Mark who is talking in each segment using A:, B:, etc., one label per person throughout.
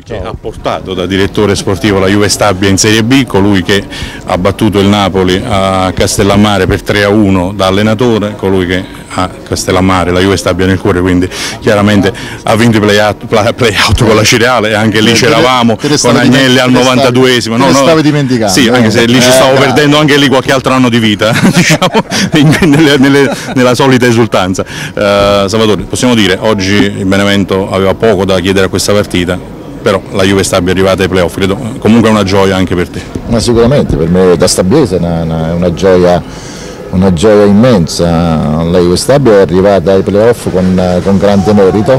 A: Perché ha portato da direttore sportivo la Juve Stabia in Serie B, colui che ha battuto il Napoli a Castellammare per 3-1 da allenatore, colui che a Castellammare la Juve Stabia nel cuore, quindi chiaramente ha vinto i play-out con la Cireale e anche lì c'eravamo con Agnelli al 92esimo.
B: No, stavi dimenticando.
A: Sì, anche se lì ci stavo perdendo anche lì qualche altro anno di vita, diciamo, nella solita esultanza. Salvatore, possiamo dire, oggi il Benevento aveva poco da chiedere a questa partita, però la Juve Stabia è arrivata ai playoff, credo comunque è una gioia anche per te.
B: Ma sicuramente, per me da stabiese è una gioia immensa. La Juve Stabia è arrivata ai playoff con grande merito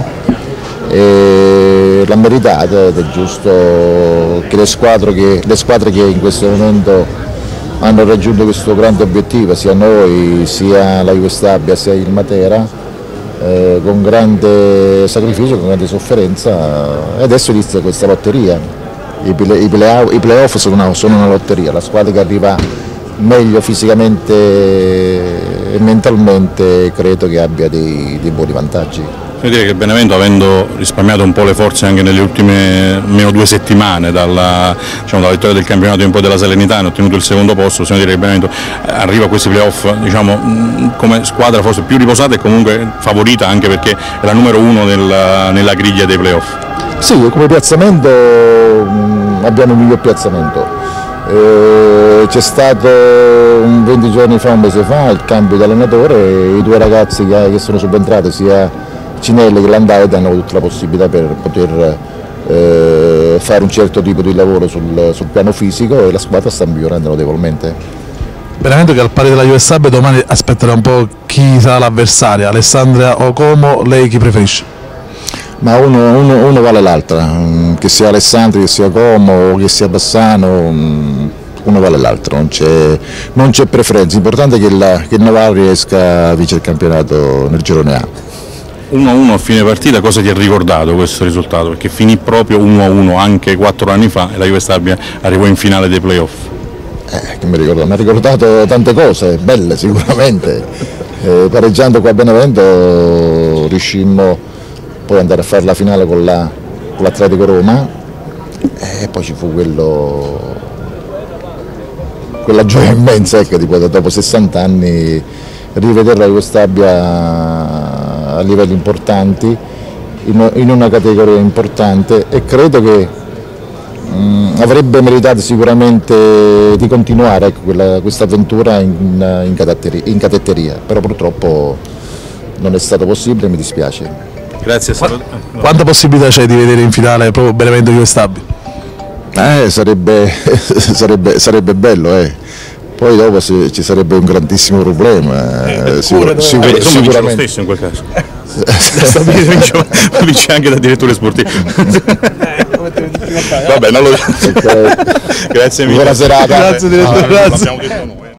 B: e l'ha meritato, ed è giusto che le squadre che in questo momento hanno raggiunto questo grande obiettivo, sia noi, sia la Juve Stabia, sia il Matera, con grande sacrificio, con grande sofferenza, e adesso inizia questa lotteria. I playoff sono una lotteria, la squadra che arriva meglio fisicamente e mentalmente credo che abbia dei buoni vantaggi.
A: Devo dire che il Benevento, avendo risparmiato un po' le forze anche nelle ultime almeno 2 settimane dalla vittoria del campionato e un po' della Salernitana, ha ottenuto il secondo posto, possiamo dire che il Benevento arriva a questi playoff come squadra forse più riposata e comunque favorita, anche perché è la numero 1 nella griglia dei playoff.
B: Sì, come piazzamento abbiamo il miglior piazzamento. C'è stato 20 giorni fa, un mese fa, il cambio di allenatore e i 2 ragazzi che sono subentrati, sia Cinelli che Landauet, hanno tutta la possibilità per poter fare un certo tipo di lavoro sul piano fisico, e la squadra sta migliorando notevolmente.
C: Benevento che al pari della Juve Stabia domani aspetterà un po' chi sarà l'avversaria, Alessandria o Como, lei chi preferisce?
B: Ma uno vale l'altra, che sia Alessandria, che sia Como, che sia Bassano, uno vale l'altro, non c'è preferenza, l'importante è che il Novara riesca a vincere il campionato nel girone A.
A: 1-1 a fine partita, cosa ti ha ricordato questo risultato? Perché finì proprio 1-1 anche 4 anni fa e la Juve Stabia arrivò in finale dei playoff.
B: Che mi ha ricordato tante cose, belle sicuramente. Pareggiando qua a Benevento riuscimmo poi ad andare a fare la finale con l'Atletico Roma, e poi ci fu quella gioia immensa, ecco, dopo 60 anni rivedere la Juve Stabia a livelli importanti, in una categoria importante, e credo che avrebbe meritato sicuramente di continuare, ecco, questa avventura in cadetteria, però purtroppo non è stato possibile, mi dispiace.
A: Grazie.
C: Quanta possibilità c'è di vedere in finale proprio Benevento Juve Stabia?
B: Sarebbe bello, Poi dopo ci sarebbe un grandissimo problema,
A: sicuramente lo stesso in quel caso. Vince anche da direttore sportivo. Vabbè, non lo... Grazie mille.
B: Buona serata.
C: Grazie direttore.
A: L'abbiamo detto noi.